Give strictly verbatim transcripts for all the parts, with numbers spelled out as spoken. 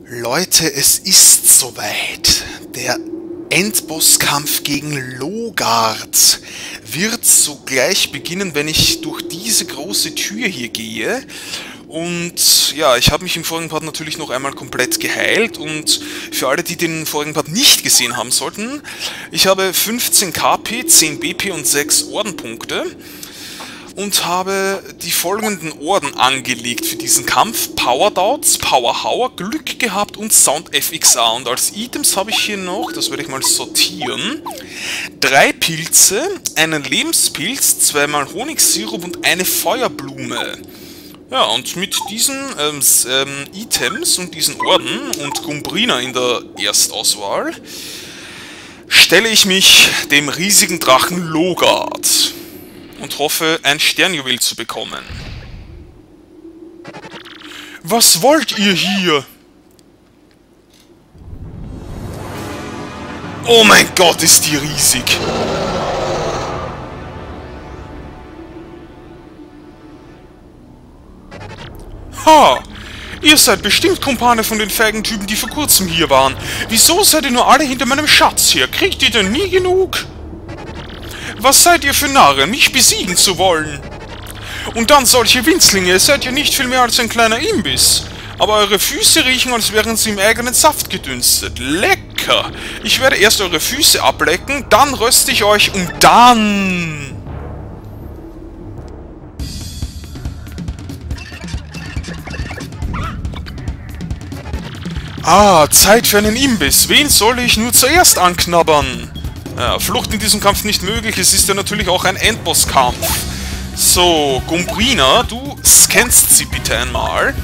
Leute, es ist soweit. Der Endbosskampf gegen Logard wird sogleich beginnen, wenn ich durch diese große Tür hier gehe. Und ja, ich habe mich im vorigen Part natürlich noch einmal komplett geheilt. Und für alle, die den vorigen Part nicht gesehen haben sollten, ich habe fünfzehn K P, zehn B P und sechs Ordenpunkte. Und habe die folgenden Orden angelegt für diesen Kampf. Power Doubts, Power Hour, Glück gehabt und Sound F X A. Und als Items habe ich hier noch, das werde ich mal sortieren, drei Pilze, einen Lebenspilz, zweimal Honigsirup und eine Feuerblume. Ja, und mit diesen ähm, ähm, Items und diesen Orden und Gumbrina in der Erstauswahl stelle ich mich dem riesigen Drachen Logard und hoffe, ein Sternjuwel zu bekommen. Was wollt ihr hier? Oh mein Gott, ist die riesig! Ha! Ihr seid bestimmt Kumpane von den feigen Typen, die vor kurzem hier waren. Wieso seid ihr nur alle hinter meinem Schatz her? Kriegt ihr denn nie genug? Was seid ihr für Narren, mich besiegen zu wollen? Und dann solche Winzlinge, seid ihr nicht viel mehr als ein kleiner Imbiss. Aber eure Füße riechen, als wären sie im eigenen Saft gedünstet. Lecker! Ich werde erst eure Füße ablecken, dann röste ich euch und dann... Ah, Zeit für einen Imbiss. Wen soll ich nur zuerst anknabbern? Ja, Flucht in diesem Kampf nicht möglich, es ist ja natürlich auch ein Endbosskampf. So, Gumbrina, du scannst sie bitte einmal.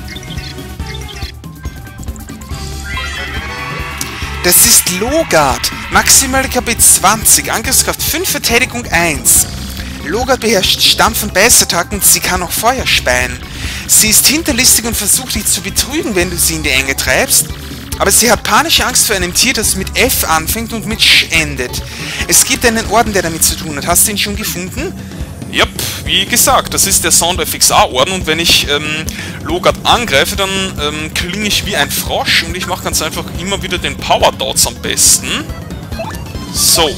Das ist Logard. Maximale K P zwanzig, Angriffskraft fünf, Verteidigung eins. Logard beherrscht Stampf- und Beißattacken und sie kann auch Feuer speien. Sie ist hinterlistig und versucht dich zu betrügen, wenn du sie in die Enge treibst. Aber sie hat panische Angst vor einem Tier, das mit F anfängt und mit Sch endet. Es gibt einen Orden, der damit zu tun hat. Hast du ihn schon gefunden? Yep, wie gesagt, das ist der Sound F X A-Orden und wenn ich ähm, Logard angreife, dann ähm, klinge ich wie ein Frosch und ich mache ganz einfach immer wieder den Power Dots am besten. So.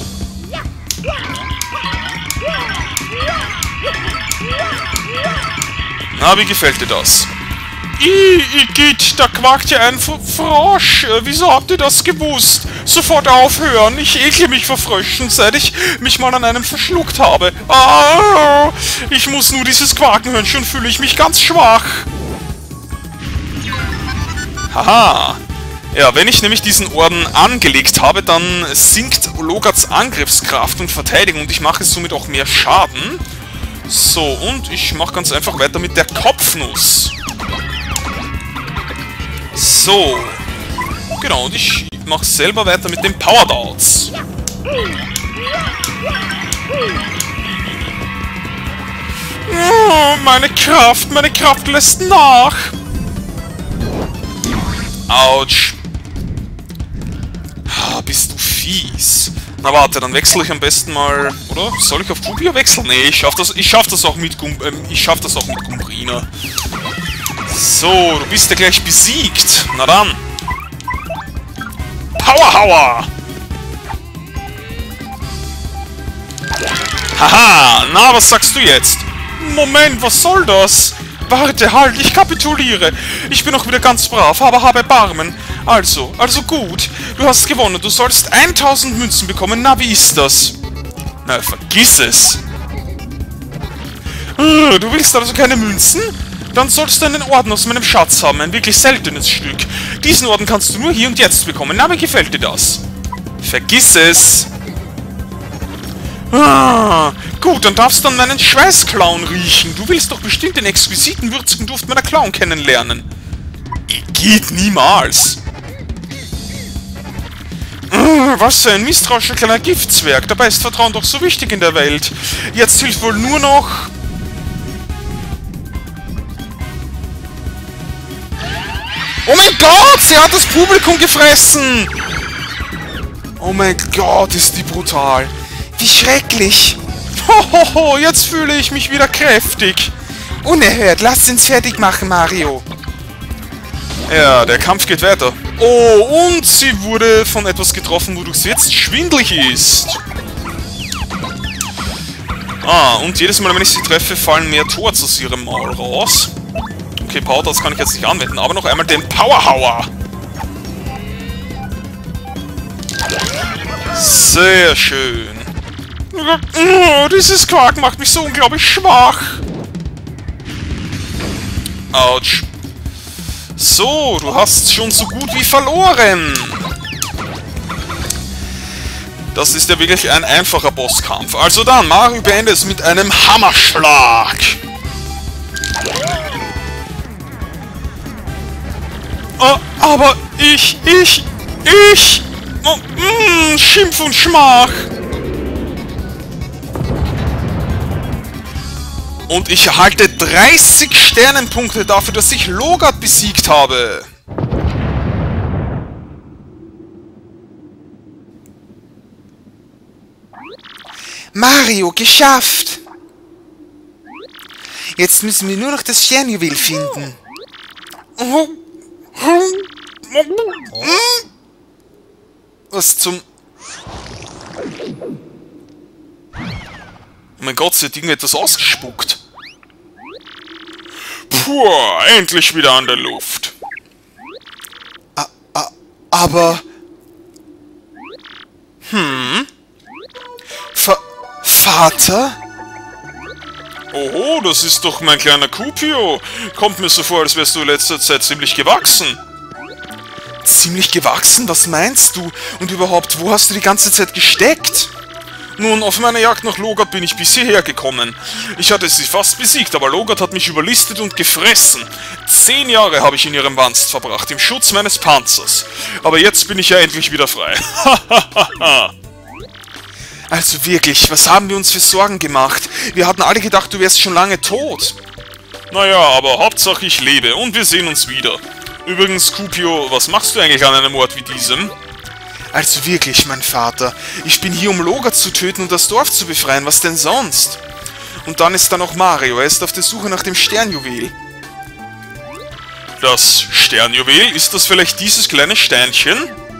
Na, wie gefällt dir das? Igitt, da quakt ja ein Frosch. Wieso habt ihr das gewusst? Sofort aufhören. Ich ekle mich vor Fröschen, seit ich mich mal an einem verschluckt habe. Ah, ich muss nur dieses Quaken hören, schon fühle ich mich ganz schwach. Haha. Ja, wenn ich nämlich diesen Orden angelegt habe, dann sinkt Logards Angriffskraft und Verteidigung und ich mache somit auch mehr Schaden. So, und ich mache ganz einfach weiter mit der Kopfnuss. So. Genau, und ich mache selber weiter mit den Power Doubts. Oh, meine Kraft, meine Kraft lässt nach. Autsch. Ah, bist du fies. Na warte, dann wechsle ich am besten mal, oder? Soll ich auf Jupia wechseln? Nee, ich schaff das, ich schaff das auch mit Gum, ähm, ich schaff das auch mit Gumbrina. So, du bist ja gleich besiegt. Na dann. Power Hour! Haha, na, was sagst du jetzt? Moment, was soll das? Warte, halt, ich kapituliere. Ich bin auch wieder ganz brav, aber habe Erbarmen. Also, also gut. Du hast gewonnen. Du sollst tausend Münzen bekommen. Na, wie ist das? Na, vergiss es. Du willst also keine Münzen? Dann sollst du einen Orden aus meinem Schatz haben. Ein wirklich seltenes Stück. Diesen Orden kannst du nur hier und jetzt bekommen. Na, wie gefällt dir das? Vergiss es. Ah, gut, dann darfst du dann meinen Schweißclown riechen. Du willst doch bestimmt den exquisiten, würzigen Duft meiner Clown kennenlernen. Geht niemals. Ah, was für ein misstrauischer kleiner Giftzwerg. Dabei ist Vertrauen doch so wichtig in der Welt. Jetzt hilft wohl nur noch... Oh mein Gott, sie hat das Publikum gefressen. Oh mein Gott, ist die brutal. Wie schrecklich. Hohoho, jetzt fühle ich mich wieder kräftig. Unerhört, lass uns fertig machen, Mario. Ja, der Kampf geht weiter. Oh, und sie wurde von etwas getroffen, wodurch sie jetzt schwindelig ist. Ah, und jedes Mal, wenn ich sie treffe, fallen mehr Torts aus ihrem Maul raus. Okay, Power Darts kann ich jetzt nicht anwenden, aber noch einmal den Powerhauer. Sehr schön. Oh, dieses Quark macht mich so unglaublich schwach. Autsch. So, du hast schon so gut wie verloren. Das ist ja wirklich ein einfacher Bosskampf. Also dann, Mario beendet es mit einem Hammerschlag. Oh, aber ich, ich, ich... Oh, mm, Schimpf und Schmach. Und ich erhalte dreißig Sternenpunkte dafür, dass ich Logart besiegt habe. Mario, geschafft! Jetzt müssen wir nur noch das Sternjuwel finden. Was zum... Oh mein Gott, sie hat irgendetwas ausgespuckt. Puh, endlich wieder an der Luft. A a aber... Hm? Va Vater? Oho, das ist doch mein kleiner Kupio. Kommt mir so vor, als wärst du in letzter Zeit ziemlich gewachsen. Ziemlich gewachsen? Was meinst du? Und überhaupt, wo hast du die ganze Zeit gesteckt? Nun, auf meiner Jagd nach Logart bin ich bis hierher gekommen. Ich hatte sie fast besiegt, aber Logart hat mich überlistet und gefressen. Zehn Jahre habe ich in ihrem Wanst verbracht, im Schutz meines Panzers. Aber jetzt bin ich ja endlich wieder frei. Hahaha. Also wirklich, was haben wir uns für Sorgen gemacht? Wir hatten alle gedacht, du wärst schon lange tot. Naja, aber Hauptsache ich lebe und wir sehen uns wieder. Übrigens, Kupio, was machst du eigentlich an einem Ort wie diesem? Also wirklich, mein Vater, ich bin hier, um Logart zu töten und das Dorf zu befreien, was denn sonst? Und dann ist da noch Mario, er ist auf der Suche nach dem Sternjuwel. Das Sternjuwel? Ist das vielleicht dieses kleine Steinchen?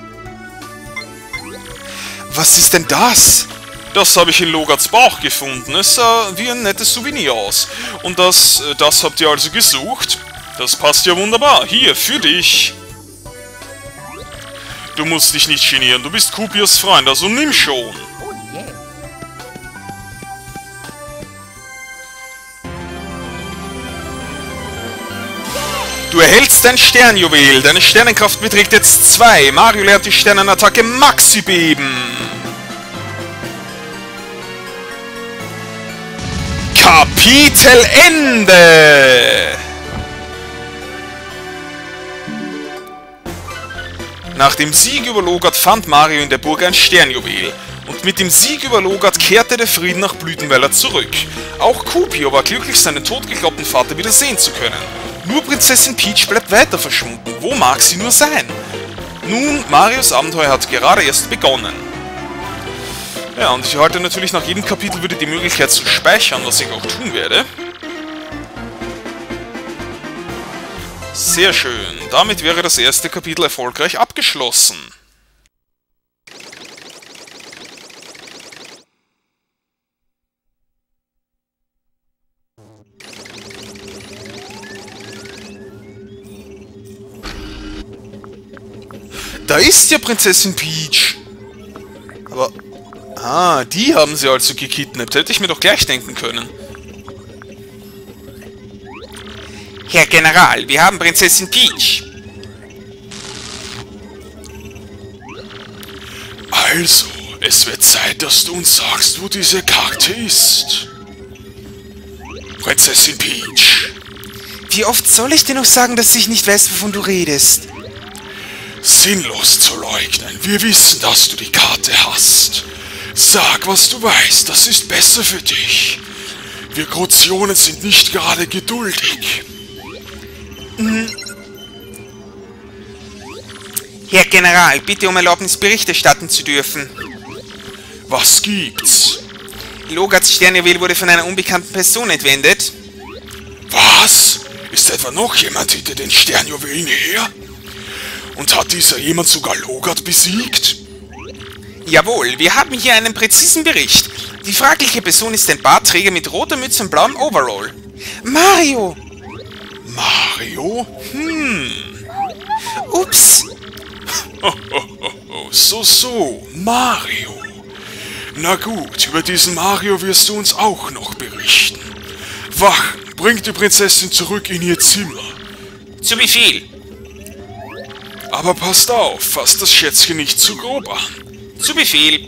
Was ist denn das? Das habe ich in Logarts Bauch gefunden. Es sah wie ein nettes Souvenir aus. Und das, das habt ihr also gesucht? Das passt ja wunderbar. Hier, für dich. Du musst dich nicht genieren. Du bist Kupios Freund, also nimm schon. Du erhältst dein Sternjuwel. Deine Sternenkraft beträgt jetzt zwei. Mario lernt die Sternenattacke Maxi Beben. Kapitel Ende! Nach dem Sieg über Logart fand Mario in der Burg ein Sternjuwel. Und mit dem Sieg über Logart kehrte der Frieden nach Blütenweiler zurück. Auch Kupio war glücklich, seinen totgeglaubten Vater wieder sehen zu können. Nur Prinzessin Peach bleibt weiter verschwunden. Wo mag sie nur sein? Nun, Marios Abenteuer hat gerade erst begonnen. Ja, und ich halte natürlich nach jedem Kapitel wieder die Möglichkeit zu speichern, was ich auch tun werde. Sehr schön. Damit wäre das erste Kapitel erfolgreich abgeschlossen. Da ist ja Prinzessin Peach. Aber... Ah, die haben sie also gekidnappt. Hätte ich mir doch gleich denken können. Herr General, wir haben Prinzessin Peach. Also, es wird Zeit, dass du uns sagst, wo diese Karte ist. Prinzessin Peach. Wie oft soll ich dir noch sagen, dass ich nicht weiß, wovon du redest? Sinnlos zu leugnen. Wir wissen, dass du die Karte hast. Sag, was du weißt, das ist besser für dich. Wir Krozionen sind nicht gerade geduldig. Hm. Herr General, bitte um Erlaubnis, Bericht erstatten zu dürfen. Was gibt's? Logarts Sternjuwel wurde von einer unbekannten Person entwendet. Was? Ist etwa noch jemand hinter den Sternjuwelen her? Und hat dieser jemand sogar Logart besiegt? Jawohl, wir haben hier einen präzisen Bericht. Die fragliche Person ist ein Bartträger mit roter Mütze und blauem Overall. Mario! Mario? Hm. Ups. Oh, oh, oh, oh, so, so, Mario. Na gut, über diesen Mario wirst du uns auch noch berichten. Wachen, bringt die Prinzessin zurück in ihr Zimmer. Zu Befehl. Aber passt auf, fasst das Schätzchen nicht zu grob an. Zu Befehl.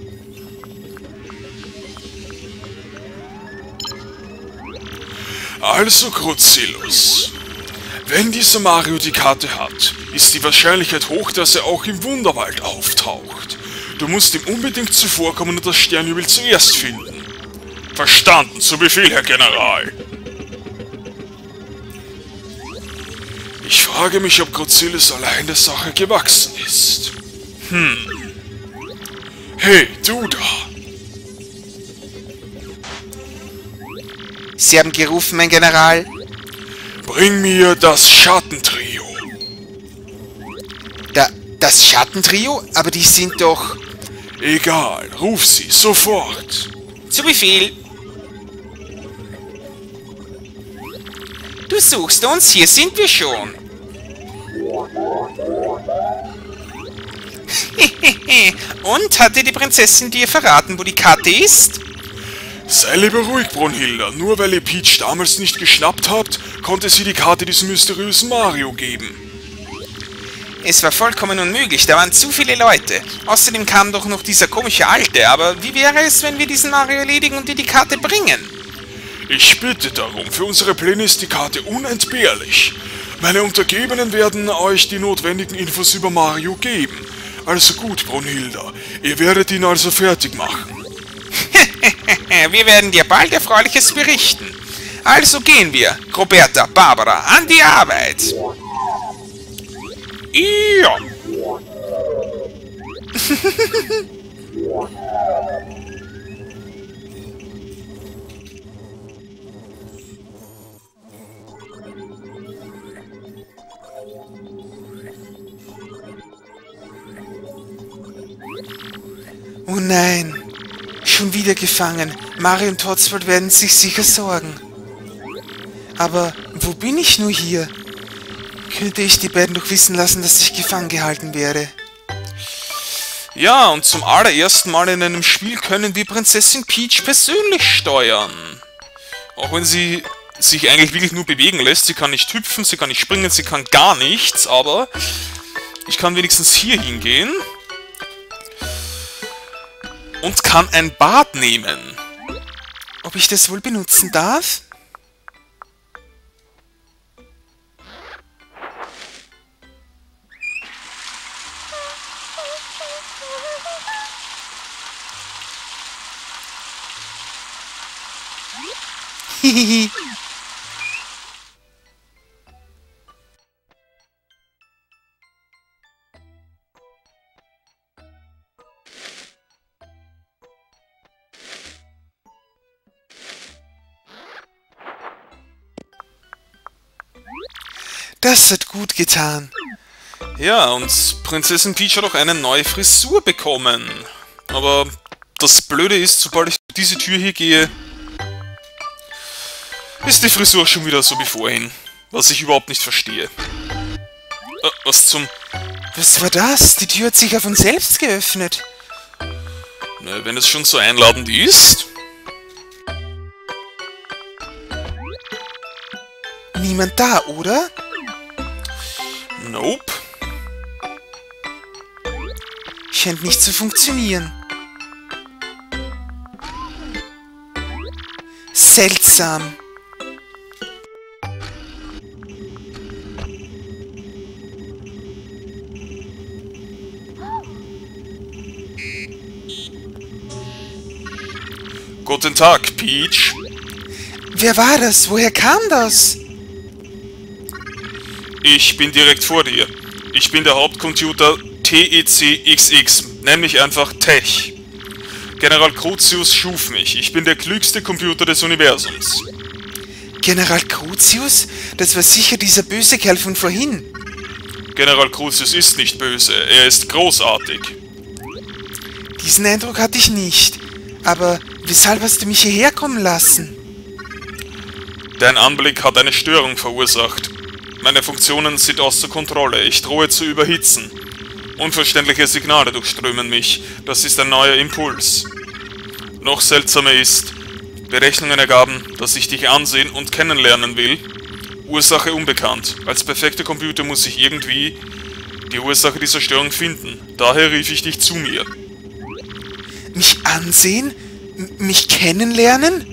Also, Crucillus. Wenn dieser Mario die Karte hat, ist die Wahrscheinlichkeit hoch, dass er auch im Wunderwald auftaucht. Du musst ihm unbedingt zuvorkommen und das Sternjuwel zuerst finden. Verstanden, zu Befehl, Herr General. Ich frage mich, ob Crucillus allein der Sache gewachsen ist. Hm. Hey, du da. Sie haben gerufen, mein General. Bring mir das Schattentrio. Da, das Schattentrio? Aber die sind doch... Egal, ruf sie, sofort. Zu Befehl. Du suchst uns, hier sind wir schon. Und, hat dir die Prinzessin dir verraten, wo die Karte ist? Sei lieber ruhig, Brunhilda. Nur weil ihr Peach damals nicht geschnappt habt, konnte sie die Karte diesem mysteriösen Mario geben. Es war vollkommen unmöglich, da waren zu viele Leute. Außerdem kam doch noch dieser komische Alte, aber wie wäre es, wenn wir diesen Mario erledigen und dir die Karte bringen? Ich bitte darum, für unsere Pläne ist die Karte unentbehrlich. Meine Untergebenen werden euch die notwendigen Infos über Mario geben. Also gut, Brunhilda, ihr werdet ihn also fertig machen. Wir werden dir bald Erfreuliches berichten. Also gehen wir, Roberta, Barbara, an die Arbeit. Ja. Oh nein, schon wieder gefangen. Mario und Todswald werden sich sicher sorgen. Aber wo bin ich nur hier? Könnte ich die beiden doch wissen lassen, dass ich gefangen gehalten werde? Ja, und zum allerersten Mal in einem Spiel können wir Prinzessin Peach persönlich steuern. Auch wenn sie sich eigentlich wirklich nur bewegen lässt. Sie kann nicht hüpfen, sie kann nicht springen, sie kann gar nichts, aber ich kann wenigstens hier hingehen und kann ein Bad nehmen. Ob ich das wohl benutzen darf? Hihihi. Das hat gut getan. Ja, und Prinzessin Peach hat auch eine neue Frisur bekommen. Aber das Blöde ist, sobald ich durch diese Tür hier gehe, ist die Frisur schon wieder so wie vorhin. Was ich überhaupt nicht verstehe. Äh, was zum... Was war das? Die Tür hat sich auf uns selbst geöffnet. Na, wenn es schon so einladend ist... Niemand da, oder? Nope. Scheint nicht zu funktionieren. Seltsam. Guten Tag, Peach. Wer war das? Woher kam das? Ich bin direkt vor dir. Ich bin der Hauptcomputer T E C X X, nenn mich einfach Tech. General Crucius schuf mich. Ich bin der klügste Computer des Universums. General Crucius? Das war sicher dieser böse Kerl von vorhin. General Crucius ist nicht böse, er ist großartig. Diesen Eindruck hatte ich nicht. Aber weshalb hast du mich hierher kommen lassen? Dein Anblick hat eine Störung verursacht. Meine Funktionen sind außer Kontrolle, ich drohe zu überhitzen. Unverständliche Signale durchströmen mich, das ist ein neuer Impuls. Noch seltsamer ist, Berechnungen ergaben, dass ich dich ansehen und kennenlernen will. Ursache unbekannt. Als perfekter Computer muss ich irgendwie die Ursache dieser Störung finden. Daher rief ich dich zu mir. Mich ansehen? M- mich kennenlernen?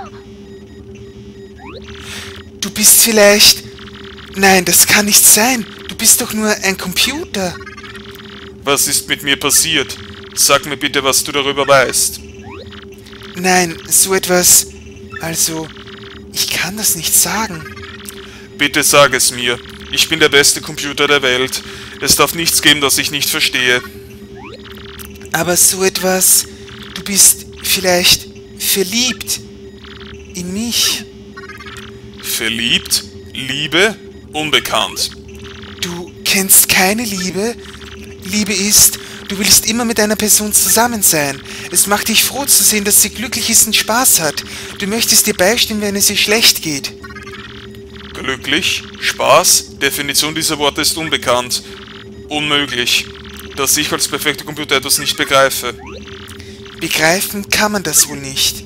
Du bist vielleicht... Nein, das kann nicht sein. Du bist doch nur ein Computer. Was ist mit mir passiert? Sag mir bitte, was du darüber weißt. Nein, so etwas... Also, ich kann das nicht sagen. Bitte sag es mir. Ich bin der beste Computer der Welt. Es darf nichts geben, das ich nicht verstehe. Aber so etwas... Du bist vielleicht verliebt in mich. Verliebt? Liebe? Unbekannt. Du kennst keine Liebe? Liebe ist, du willst immer mit einer Person zusammen sein. Es macht dich froh zu sehen, dass sie glücklich ist und Spaß hat. Du möchtest ihr beistehen, wenn es ihr schlecht geht. Glücklich? Spaß? Definition dieser Worte ist unbekannt. Unmöglich. Dass ich als perfekter Computer etwas nicht begreife. Begreifen kann man das wohl nicht.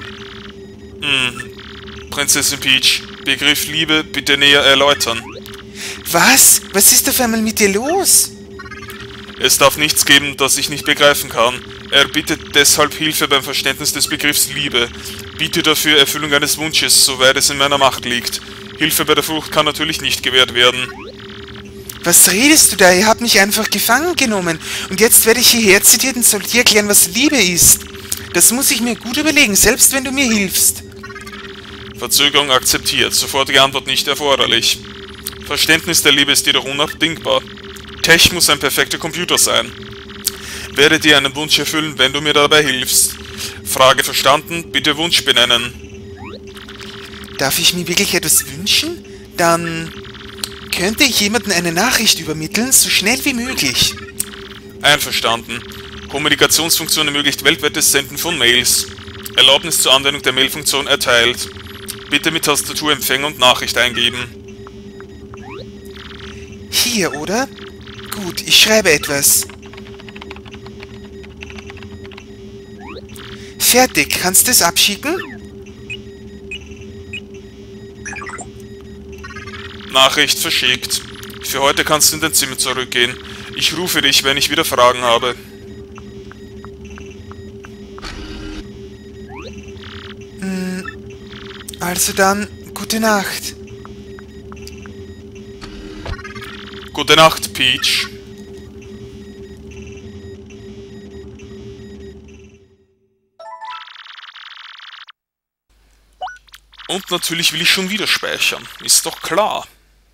Hm. Prinzessin Peach, Begriff Liebe bitte näher erläutern. Was? Was ist auf einmal mit dir los? Es darf nichts geben, das ich nicht begreifen kann. Er bittet deshalb Hilfe beim Verständnis des Begriffs Liebe. Bitte dafür Erfüllung eines Wunsches, soweit es in meiner Macht liegt. Hilfe bei der Flucht kann natürlich nicht gewährt werden. Was redest du da? Ihr habt mich einfach gefangen genommen. Und jetzt werde ich hierher zitiert und soll dir erklären, was Liebe ist. Das muss ich mir gut überlegen, selbst wenn du mir hilfst. Verzögerung akzeptiert, sofortige Antwort nicht erforderlich. Verständnis der Liebe ist jedoch unabdingbar. Tech muss ein perfekter Computer sein. Werde dir einen Wunsch erfüllen, wenn du mir dabei hilfst. Frage verstanden, bitte Wunsch benennen. Darf ich mir wirklich etwas wünschen? Dann könnte ich jemandem eine Nachricht übermitteln, so schnell wie möglich. Einverstanden. Kommunikationsfunktion ermöglicht weltweites Senden von Mails. Erlaubnis zur Anwendung der Mailfunktion erteilt. Bitte mit Tastatur Empfänger und Nachricht eingeben. Hier, oder? Gut, ich schreibe etwas. Fertig, kannst du es abschicken? Nachricht verschickt. Für heute kannst du in dein Zimmer zurückgehen. Ich rufe dich, wenn ich wieder Fragen habe. Hm, also dann, gute Nacht. Gute Nacht, Peach. Und natürlich will ich schon wieder speichern. Ist doch klar.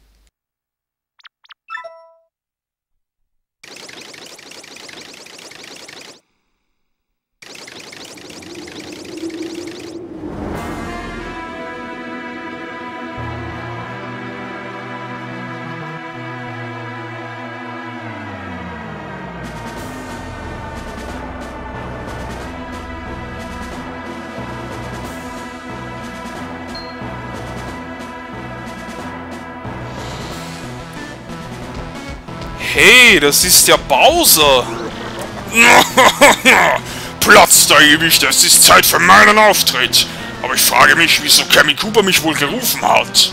Hey, das ist ja Bowser! Platz da ewig, es ist Zeit für meinen Auftritt! Aber ich frage mich, wieso Kamikuba mich wohl gerufen hat.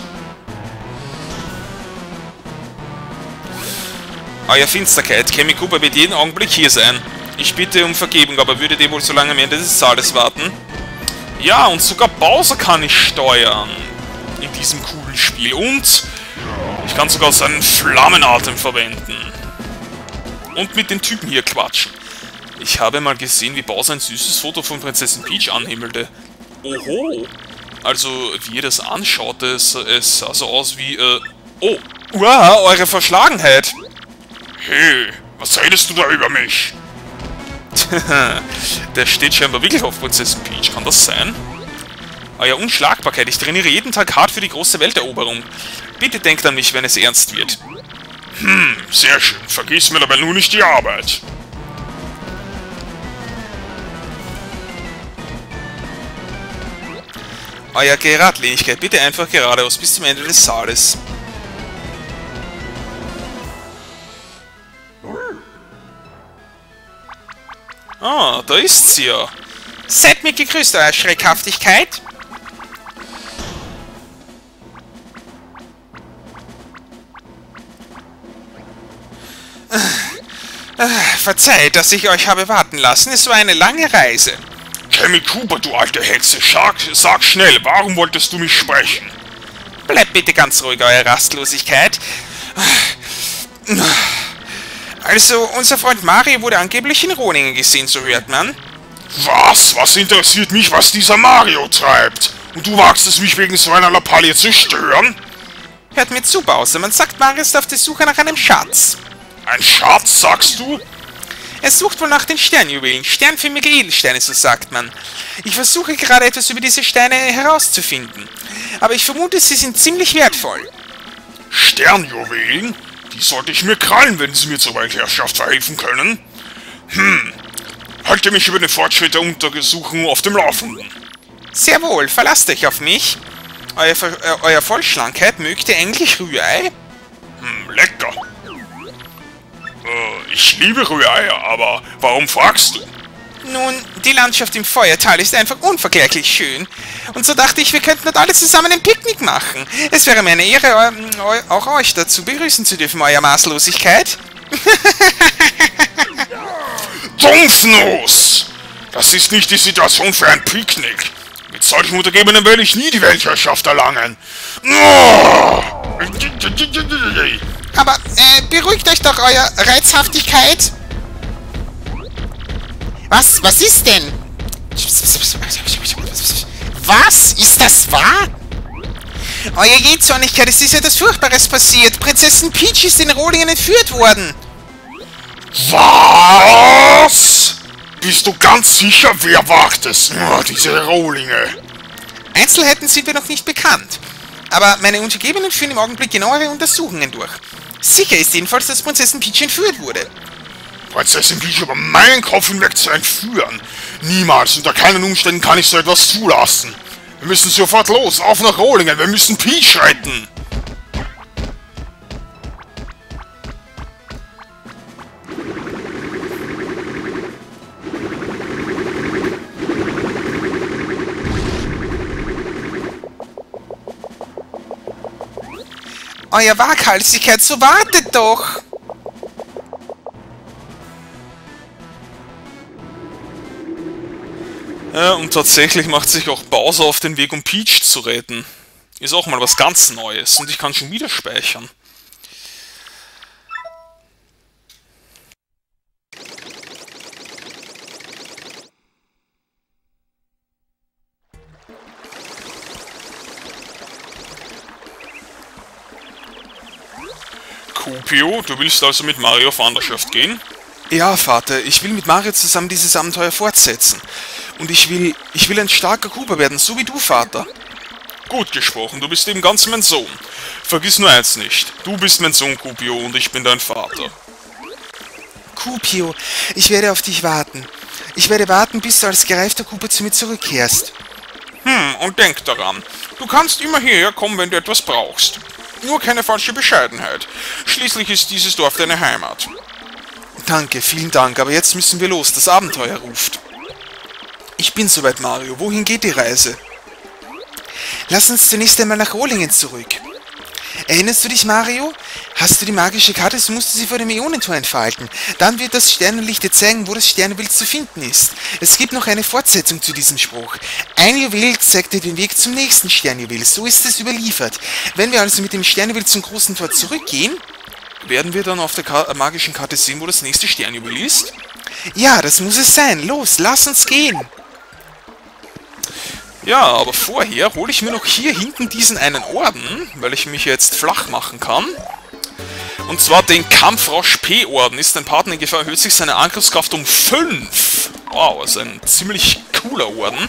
Euer Finsterkeit, Kamikuba wird jeden Augenblick hier sein. Ich bitte um Vergebung, aber würdet ihr wohl so lange am Ende des Saales warten? Ja, und sogar Bowser kann ich steuern. In diesem coolen Spiel. Und ich kann sogar seinen Flammenatem verwenden. Und mit den Typen hier quatschen. Ich habe mal gesehen, wie Bowser ein süßes Foto von Prinzessin Peach anhimmelte. Oho. Also, wie ihr das anschaut, es, es sah so aus wie, äh... Oh, uah, eure Verschlagenheit. Hey, was redest du da über mich? Der steht scheinbar wirklich auf Prinzessin Peach, kann das sein? Euer Unschlagbarkeit, ich trainiere jeden Tag hart für die große Welteroberung. Bitte denkt an mich, wenn es ernst wird. Hm, sehr schön. Vergiss mir dabei nur nicht die Arbeit. Euer Geradlinigkeit, bitte einfach geradeaus bis zum Ende des Saales. Ah, da ist sie ja. Seid mir gegrüßt, Euer Schreckhaftigkeit. Verzeiht, dass ich euch habe warten lassen. Es war eine lange Reise. Cammy Cooper, du alte Hexe, sag, sag schnell, warum wolltest du mich sprechen? Bleibt bitte ganz ruhig, Eure Rastlosigkeit. Also, unser Freund Mario wurde angeblich in Roningen gesehen, so hört man. Was? Was interessiert mich, was dieser Mario treibt? Und du wagst es, mich wegen so einer Lappalie zu stören? Hört mir zu, Bowser. Man sagt, Mario ist auf der Suche nach einem Schatz. Ein Schatz, sagst du? Er sucht wohl nach den Sternjuwelen, sternförmige Edelsteine, so sagt man. Ich versuche gerade etwas über diese Steine herauszufinden. Aber ich vermute, sie sind ziemlich wertvoll. Sternjuwelen? Die sollte ich mir krallen, wenn sie mir zur Weltherrschaft verhelfen können. Hm. Halte mich über den Fortschritt der Untersuchung auf dem Laufenden. Sehr wohl, verlasst euch auf mich. Euer, äh, euer Vollschlankheit mögt ihr eigentlich Rührei? Hm, lecker. Ich liebe Rühreier, aber warum fragst du? Nun, die Landschaft im Feuertal ist einfach unvergleichlich schön. Und so dachte ich, wir könnten dort alle zusammen ein Picknick machen. Es wäre mir eine Ehre, auch euch dazu begrüßen zu dürfen, Euer Maßlosigkeit. Dumpfnuss! Das ist nicht die Situation für ein Picknick. Mit solchen Untergebenen werde ich nie die Weltherrschaft erlangen. Aber, äh, beruhigt euch doch, Euer Reizhaftigkeit. Was? Was ist denn? Was? Ist das wahr? Euer Jähzornigkeit, es ist etwas Furchtbares passiert. Prinzessin Peach ist in Rohlingen entführt worden. Was? Bist du ganz sicher, wer wagt es? Oh, diese Rohlinge. Einzelheiten sind mir noch nicht bekannt. Aber meine Untergebenen führen im Augenblick genauere Untersuchungen durch. Sicher ist jedenfalls, dass Prinzessin Peach entführt wurde. Prinzessin Peach über meinen Kopf hinweg zu entführen? Niemals, unter keinen Umständen kann ich so etwas zulassen. Wir müssen sofort los, auf nach Rohlingen, wir müssen Peach retten. Euer Waghalsigkeit, so wartet doch! Ja, und tatsächlich macht sich auch Bowser auf den Weg, um Peach zu retten. Ist auch mal was ganz Neues und ich kann schon wieder speichern. Kupio, du willst also mit Mario auf Wanderschaft gehen? Ja, Vater, ich will mit Mario zusammen dieses Abenteuer fortsetzen. Und ich will, ich will ein starker Koopa werden, so wie du, Vater. Gut gesprochen, du bist eben ganz mein Sohn. Vergiss nur eins nicht, du bist mein Sohn, Kupio, und ich bin dein Vater. Kupio, ich werde auf dich warten. Ich werde warten, bis du als gereifter Koopa zu mir zurückkehrst. Hm, und denk daran, du kannst immer hierher kommen, wenn du etwas brauchst. Nur keine falsche Bescheidenheit. Schließlich ist dieses Dorf deine Heimat. Danke, vielen Dank, aber jetzt müssen wir los, das Abenteuer ruft. Ich bin soweit, Mario. Wohin geht die Reise? Lass uns zunächst einmal nach Rohlingen zurück. Erinnerst du dich, Mario? Hast du die magische Karte, so musst du sie vor dem Äonentor entfalten. Dann wird das Sternenlicht dir zeigen, wo das Sternenbild zu finden ist. Es gibt noch eine Fortsetzung zu diesem Spruch. Ein Juwel zeigt dir den Weg zum nächsten Sternjuwel. So ist es überliefert. Wenn wir also mit dem Sternjuwel zum großen Tor zurückgehen, werden wir dann auf der Ka- magischen Karte sehen, wo das nächste Sternjuwel ist? Ja, das muss es sein. Los, lass uns gehen. Ja, aber vorher hole ich mir noch hier hinten diesen einen Orden, weil ich mich jetzt flach machen kann. Und zwar den Kampfrausch P-Orden. Ist ein Partner in Gefahr, erhöht sich seine Angriffskraft um fünf. Wow, also ein ziemlich cooler Orden.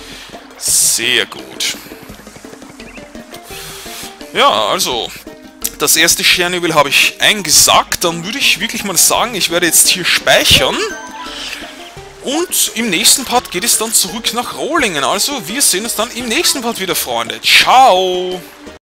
Sehr gut. Ja, also, das erste Sternjuwel habe ich eingesackt. Dann würde ich wirklich mal sagen, ich werde jetzt hier speichern. Und im nächsten Part geht es dann zurück nach Rohlingen. Also, wir sehen uns dann im nächsten Part wieder, Freunde. Ciao!